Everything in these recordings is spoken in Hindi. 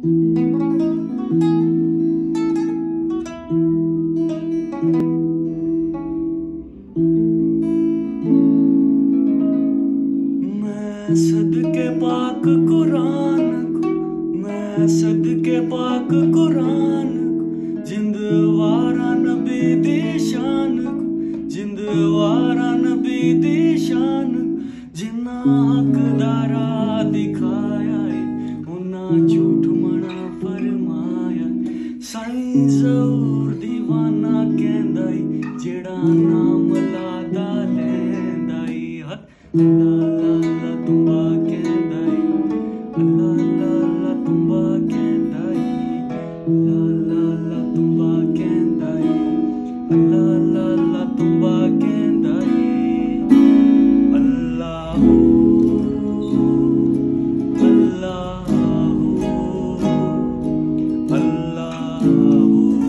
मैं सदके पाक कुरान को, मैं सदके पाक कुरान को, जिंद वारा नबी दी शान को, जिंद वारा नबी दी शान को, जिन्ना हकदारा दिखाया है उन्ना झूठ मना फरमाया। साईं ज़रूर दीवाना कहंदा है जेड़ा नाम लादा लैंदा है। अल्लाह अल्लाह तुम्बा कहंदा है, अल्लाह अल्लाह तुम्बा कहंदा है, अल्लाह अल्लाह तुम्बा कहंदा है, अल्लाह अल्लाह तुम्बा कहंदा है। अल्लाह अल्लाह अल्लाह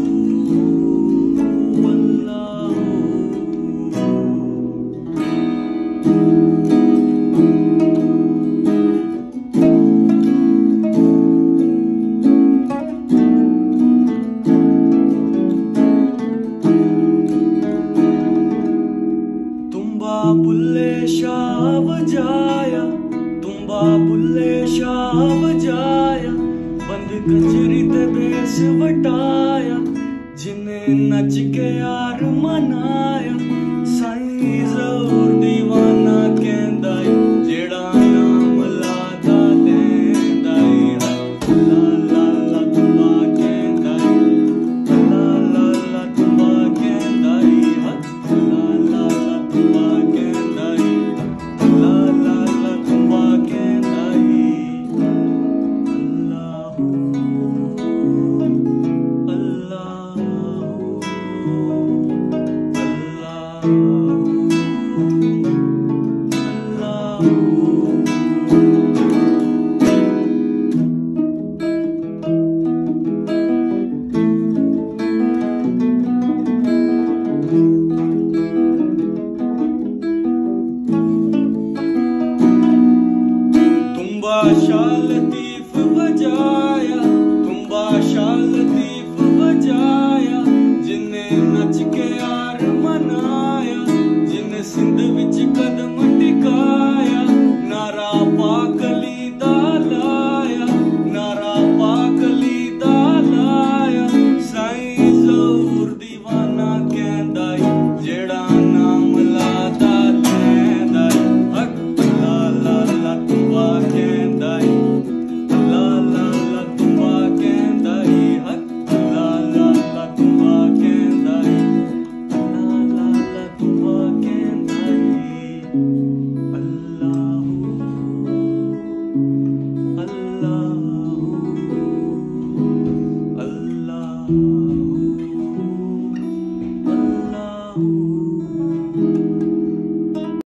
बुल्ले शाह बजाया, तुम्बा बुल्ले शाह बजाया, बंद कचरी ते बेस वटाया, जिन्हें नच के यार मनाया। साईं ज़रूर दीवाना कहंदा है जेड़ा नाम लादा लैंदा है। अल्लाह अल्लाह तुम्बा कहंदा है, अल्लाह अल्लाह तुम्बा कहंदा है, अल्लाह अल्लाह तुम्बा शाह लतीफ बजा